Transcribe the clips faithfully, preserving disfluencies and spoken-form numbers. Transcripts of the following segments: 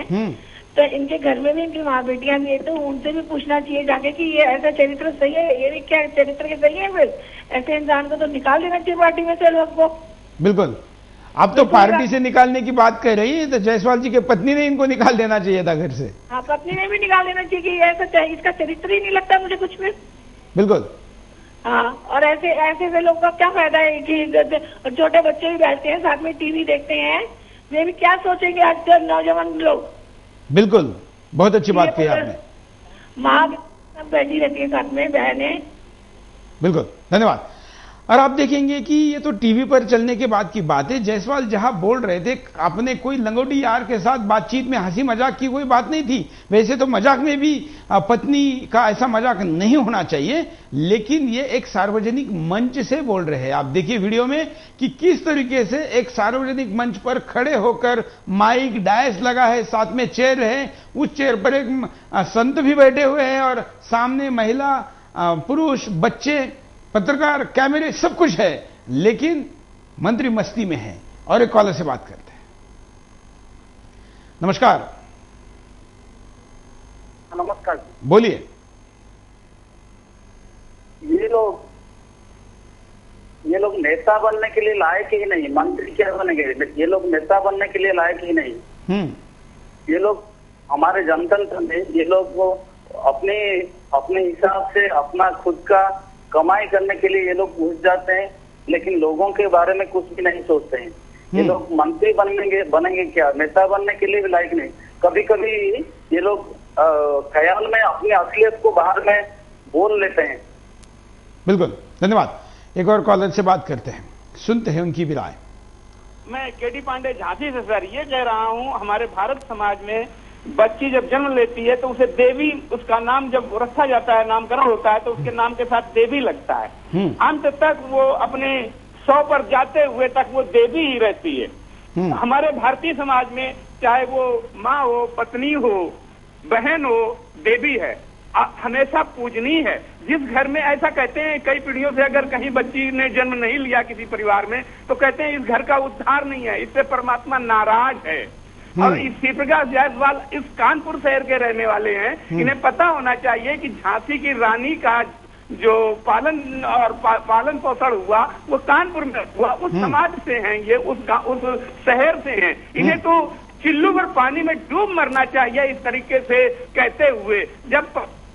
हम्म। तो इनके घर में भी इनकी माँ बेटियां भी है, तो उनसे भी पूछना चाहिए जाके कि ये ऐसा चरित्र सही है, ये भी क्या चरित्र के सही है? फिर ऐसे इंसान को तो निकाल देना चाहिए पार्टी में से लोग को। बिल्कुल। आप तो पार्टी से निकालने की बात कह रही है, तो जायसवाल जी के पत्नी ने इनको निकाल देना चाहिए था घर से। हाँ, पत्नी ने भी निकाल देना चाहिए कि ऐसा, इसका चरित्र ही नहीं लगता मुझे कुछ भी। बिल्कुल। हाँ, और ऐसे ऐसे से लोग का क्या फायदा है कि छोटे बच्चे भी बैठते हैं साथ में टीवी देखते हैं, वे भी क्या सोचेंगे आजकल नौजवान लोग। बिल्कुल, बहुत अच्छी बात कही आपने। माँ बैठी रहती है साथ में, बहनें। बिल्कुल, धन्यवाद। और आप देखेंगे कि ये तो टीवी पर चलने के बाद की बात है। जायसवाल जहां बोल रहे थे, आपने कोई लंगोटी यार के साथ बातचीत में हंसी मजाक की कोई बात नहीं थी। वैसे तो मजाक में भी पत्नी का ऐसा मजाक नहीं होना चाहिए, लेकिन ये एक सार्वजनिक मंच से बोल रहे हैं। आप देखिए वीडियो में कि किस तरीके से एक सार्वजनिक मंच पर खड़े होकर, माइक डायस लगा है, साथ में चेयर है, उस चेयर पर एक संत भी बैठे हुए हैं और सामने महिला, पुरुष, बच्चे, पत्रकार, कैमरे, सब कुछ है, लेकिन मंत्री मस्ती में है। और एक कॉलर से बात करते हैं। नमस्कार। नमस्कार। बोलिए। ये लोग ये लोग नेता बनने के लिए लायक ही नहीं, मंत्री क्या बनेंगे? ये लोग नेता बनने के लिए लायक ही नहीं। हम्म। ये लोग हमारे जनतंत्र में, ये लोग वो अपने अपने हिसाब से अपना खुद का कमाई करने के लिए ये लोग घुस जाते हैं, लेकिन लोगों के बारे में कुछ भी नहीं सोचते हैं। ये लोग मंत्री बनेंगे बनेंगे क्या, नेता बनने के लिए भी लायक नहीं। कभी कभी ये लोग ख्याल में अपनी असलियत को बाहर में बोल लेते हैं। बिल्कुल, धन्यवाद। एक और कॉलर से बात करते हैं, सुनते हैं उनकी भी राय। मैं केडी पांडे झांसी से सर ये कह रहा हूं, हमारे भारत समाज में बच्ची जब जन्म लेती है तो उसे देवी, उसका नाम जब रखा जाता है, नामकरण होता है, तो उसके नाम के साथ देवी लगता है। अंत तक वो अपने सौ पर जाते हुए तक वो देवी ही रहती है। हमारे भारतीय समाज में चाहे वो माँ हो, पत्नी हो, बहन हो, देवी है, हमेशा पूजनीय है। जिस घर में ऐसा कहते हैं, कई पीढ़ियों से अगर कहीं बच्ची ने जन्म नहीं लिया किसी परिवार में, तो कहते हैं इस घर का उद्धार नहीं है, इससे परमात्मा नाराज है। और इस शिवप्रकाश जायसवाल इस कानपुर शहर के रहने वाले हैं, इन्हें पता होना चाहिए कि झांसी की रानी का जो पालन और पा, पालन पोषण हुआ वो कानपुर में हुआ, उस समाज से हैं ये, उस उस शहर से हैं। इन्हें तो चिल्लू भर पानी में डूब मरना चाहिए इस तरीके से कहते हुए। जब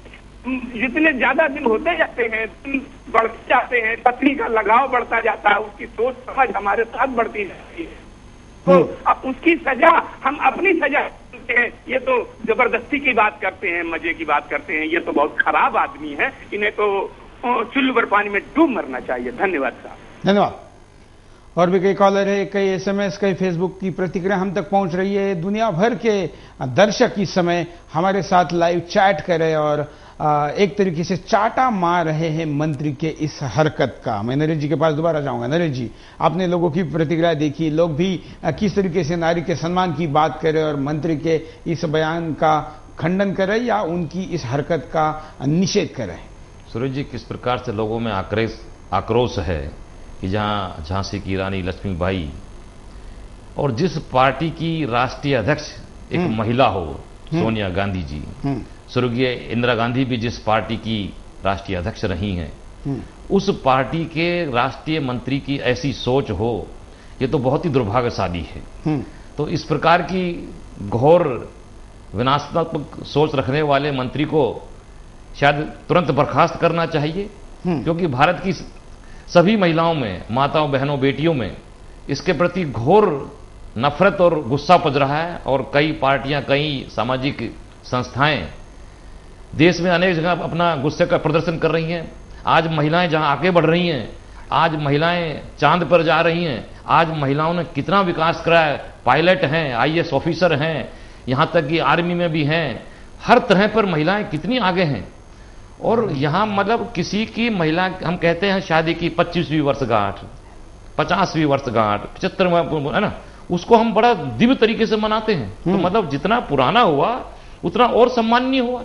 जितने ज्यादा दिन होते जाते हैं, बढ़ते जाते हैं, पत्नी का लगाव बढ़ता जाता है, उसकी सोच समझ हमारे साथ बढ़ती जाती है, तो अब उसकी सजा हम अपनी सजा करते हैं। ये तो जबरदस्ती की बात करते हैं, मजे की बात करते हैं, ये तो बहुत खराब आदमी है, इन्हें तो चुल्लू भर पानी में डूब मरना चाहिए। धन्यवाद साहब। धन्यवाद। और भी कई कॉलर है, कई एसएमएस, कई फेसबुक की प्रतिक्रिया हम तक पहुंच रही है। दुनिया भर के दर्शक इस समय हमारे साथ लाइव चैट कर रहे हैं और एक तरीके से चाटा मार रहे हैं मंत्री के इस हरकत का। मैं नरेश जी के पास दोबारा जाऊंगा। नरेश जी, आपने लोगों की प्रतिक्रिया देखी, लोग भी किस तरीके से नारी के सम्मान की बात कर रहे हैं और मंत्री के इस बयान का खंडन कर रहे हैं या उनकी इस हरकत का निषेध कर रहे हैं? सूरज जी, किस प्रकार से लोगों में आक्रोश आक्रोश है कि जहां झांसी की रानी लक्ष्मीबाई और जिस पार्टी की राष्ट्रीय अध्यक्ष एक महिला हो, सोनिया गांधी जी, स्वर्गीय इंदिरा गांधी भी जिस पार्टी की राष्ट्रीय अध्यक्ष रही हैं, उस पार्टी के राष्ट्रीय मंत्री की ऐसी सोच हो, ये तो बहुत ही दुर्भाग्यशाली है। तो इस प्रकार की घोर विनाशात्मक सोच रखने वाले मंत्री को शायद तुरंत बर्खास्त करना चाहिए, क्योंकि भारत की सभी महिलाओं में, माताओं, बहनों, बेटियों में इसके प्रति घोर नफरत और गुस्सा पज रहा है। और कई पार्टियां, कई सामाजिक संस्थाएं देश में अनेक जगह अपना गुस्से का प्रदर्शन कर रही हैं। आज महिलाएं जहां आगे बढ़ रही हैं, आज महिलाएं चांद पर जा रही हैं, आज महिलाओं ने कितना विकास करा है, पायलट हैं, आईएएस ऑफिसर हैं, यहां तक कि आर्मी में भी हैं, हर तरह पर महिलाएं कितनी आगे हैं। और यहां मतलब किसी की महिला, हम कहते हैं शादी की पच्चीसवीं वर्षगांठ, पचासवीं वर्षगांठ, पचहत्तरवां, है ना, उसको हम बड़ा दिव्य तरीके से मनाते हैं। तो मतलब जितना पुराना हुआ उतना और सम्माननीय हुआ।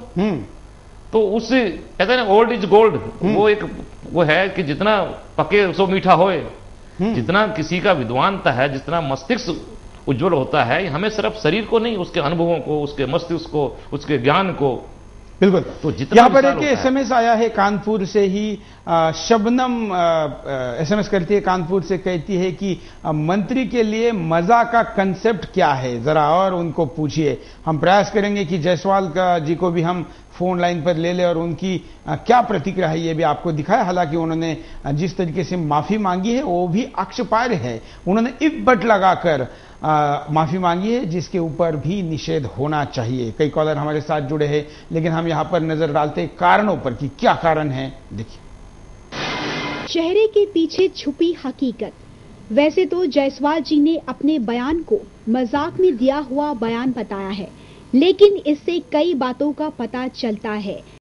तो उससे कहते हैं ओल्ड इज गोल्ड, वो एक वो है कि जितना पके सो मीठा होए। जितना किसी का विद्वानता है, जितना मस्तिष्क उज्जवल होता है। हमें सिर्फ शरीर को नहीं, उसके अनुभवों को, उसके मस्तिष्क को, उसके ज्ञान को। बिल्कुल। तो जितना यहां पर एक एसएमएस आया है कानपुर से ही, आ, शबनम एसएमएस करती है कानपुर से, कहती है कि आ, मंत्री के लिए मजा का कंसेप्ट क्या है, जरा और उनको पूछिए। हम प्रयास करेंगे कि जायसवाल का जी को भी हम फोन लाइन पर ले ले और उनकी आ, क्या प्रतिक्रिया है ये भी आपको दिखाया। हालांकि उन्होंने आ, जिस तरीके से माफी मांगी है वो भी आक्षेपार्ह है। उन्होंने इफ बट लगाकर माफी मांगी है, जिसके ऊपर भी निषेध होना चाहिए। कई कॉलर हमारे साथ जुड़े हैं, लेकिन हम यहां पर नजर डालते हैं कारणों पर कि क्या कारण है। देखिए, चेहरे के पीछे छुपी हकीकत। वैसे तो जायसवाल जी ने अपने बयान को मजाक में दिया हुआ बयान बताया है, लेकिन इससे कई बातों का पता चलता है।